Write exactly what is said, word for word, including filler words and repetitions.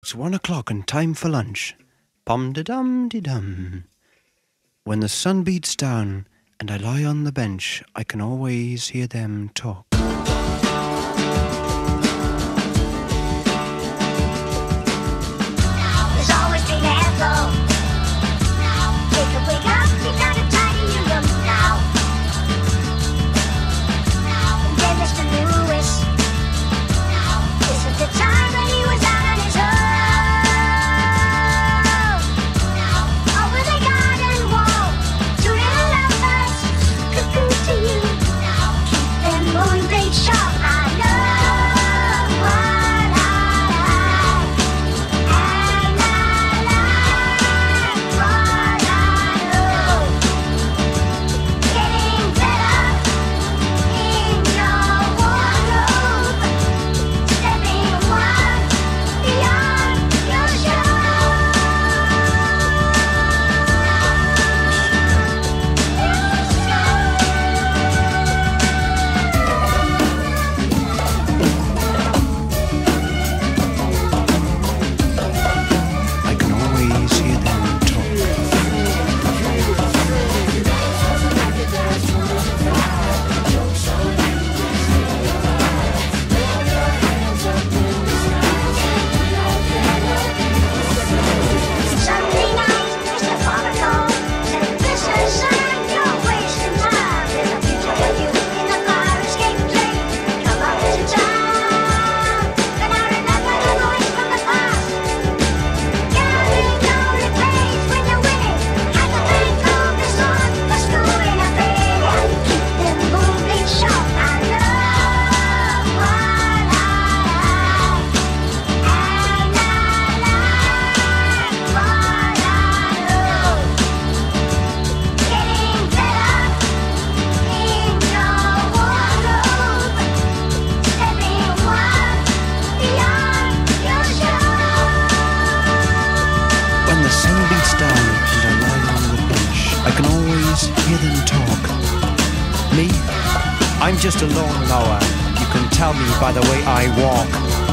It's one o'clock and time for lunch. Pom-de-dum-de-dum. When the sun beats down and I lie on the bench, I can always hear them talk. There's always been a hello. Wake up, wake up, you gotta tidy your room now. And then Mister Lewis, this was the time when he was out on his own. Over the garden wall, two little lovebirds, cuckoo to you. Keep them moving, blade sharp. I love what I like, and I like what I know. Getting better in your wardrobe, stepping one beyond your show. I can always hear them talk. Sunday night, Mister Farmer called, said, "Listen, son, you're wasting time. There's a future for you in the fire escape plane. Come on, visit town." But I remember the voice from the past. Gambling only pays when you're winning. Had to thank all the sun for schooling a failure. Keep them moving sharp. I love what I like, and I like what I know. Getting better in your wardrobe, stepping one beyond your show. When the sun beats down and I lie on the bench, I can always hear them talk. Me? I'm just a lawnmower. You can tell me by the way I walk.